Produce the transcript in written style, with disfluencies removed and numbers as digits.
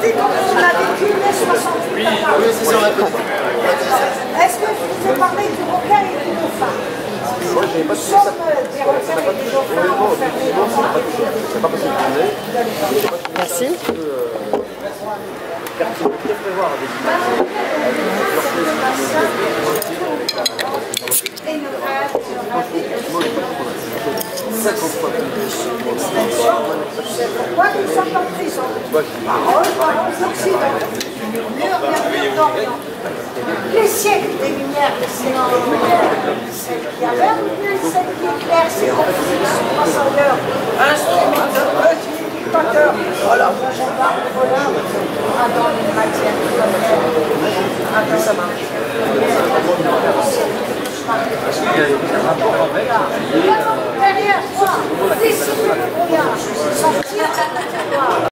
raconter comment on a vécu mai 68. Oui, c'est ça, Est-ce que je vous ai parlé du requin et du dauphin? moi, j'ai pas Nous sommes des requins et des dauphins enfermés dans un Merci. Pourquoi nous sommes en prison? Parole, l'Occident. Mur, mur d'Orient. Les siècles des Lumières, les siècles des Lumières, celles qui avaient oublié, celles qui éclairent, ces conflits transcendeurs, instruments de petits dictateurs. Voilà, moi j'embarque le voleur dans les matières premières. Ça marche. Parce qu'il y a un rapport avec. Derrière toi, décider le brouillard, sortir